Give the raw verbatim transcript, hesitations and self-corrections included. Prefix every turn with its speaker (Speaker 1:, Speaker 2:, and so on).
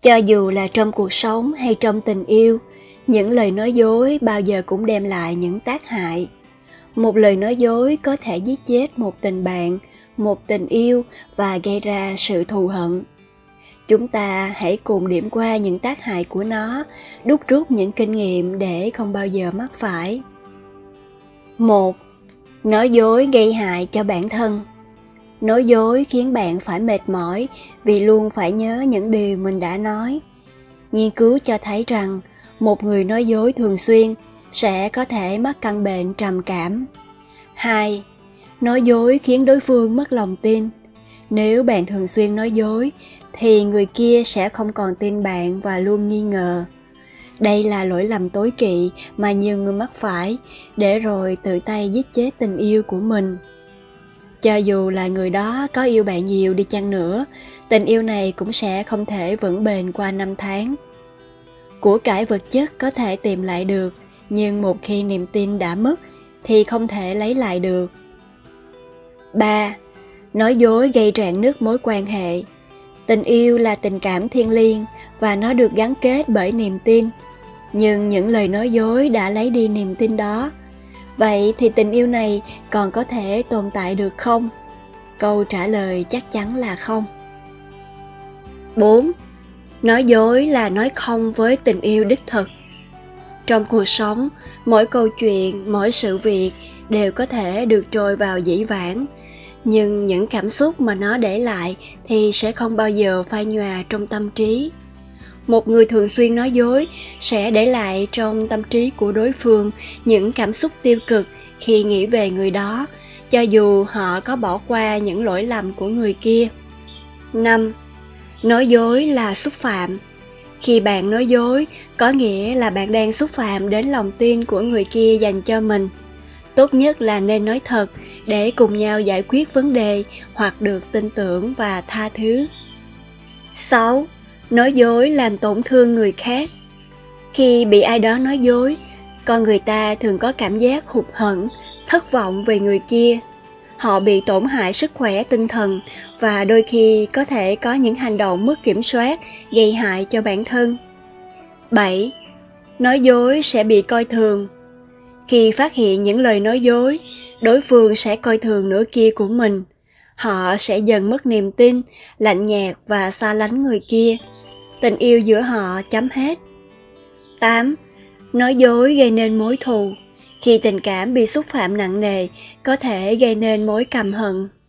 Speaker 1: Cho dù là trong cuộc sống hay trong tình yêu, những lời nói dối bao giờ cũng đem lại những tác hại. Một lời nói dối có thể giết chết một tình bạn, một tình yêu và gây ra sự thù hận. Chúng ta hãy cùng điểm qua những tác hại của nó, đúc rút những kinh nghiệm để không bao giờ mắc phải. một. Nói dối gây hại cho bản thân. Nói dối khiến bạn phải mệt mỏi vì luôn phải nhớ những điều mình đã nói. Nghiên cứu cho thấy rằng một người nói dối thường xuyên sẽ có thể mắc căn bệnh trầm cảm. hai. Nói dối khiến đối phương mất lòng tin. Nếu bạn thường xuyên nói dối thì người kia sẽ không còn tin bạn và luôn nghi ngờ. Đây là lỗi lầm tối kỵ mà nhiều người mắc phải, để rồi tự tay giết chết tình yêu của mình. Cho dù là người đó có yêu bạn nhiều đi chăng nữa, tình yêu này cũng sẽ không thể vững bền qua năm tháng. Của cải vật chất có thể tìm lại được, nhưng một khi niềm tin đã mất thì không thể lấy lại được. ba. Nói dối gây rạn nứt mối quan hệ. Tình yêu là tình cảm thiêng liêng và nó được gắn kết bởi niềm tin. Nhưng những lời nói dối đã lấy đi niềm tin đó. Vậy thì tình yêu này còn có thể tồn tại được không? Câu trả lời chắc chắn là không. bốn. Nói dối là nói không với tình yêu đích thực. Trong cuộc sống, mỗi câu chuyện, mỗi sự việc đều có thể được trôi vào dĩ vãng, nhưng những cảm xúc mà nó để lại thì sẽ không bao giờ phai nhòa trong tâm trí. Một người thường xuyên nói dối sẽ để lại trong tâm trí của đối phương những cảm xúc tiêu cực khi nghĩ về người đó, cho dù họ có bỏ qua những lỗi lầm của người kia. năm. Nói dối là xúc phạm. Khi bạn nói dối, có nghĩa là bạn đang xúc phạm đến lòng tin của người kia dành cho mình. Tốt nhất là nên nói thật để cùng nhau giải quyết vấn đề hoặc được tin tưởng và tha thứ. sáu. Nói dối làm tổn thương người khác. Khi bị ai đó nói dối, con người ta thường có cảm giác hụt hẫng, thất vọng về người kia. Họ bị tổn hại sức khỏe tinh thần và đôi khi có thể có những hành động mất kiểm soát gây hại cho bản thân. bảy. Nói dối sẽ bị coi thường. Khi phát hiện những lời nói dối, đối phương sẽ coi thường nửa kia của mình. Họ sẽ dần mất niềm tin, lạnh nhạt và xa lánh người kia. Tình yêu giữa họ chấm hết. tám. Nói dối gây nên mối thù. Khi tình cảm bị xúc phạm nặng nề, có thể gây nên mối căm hận.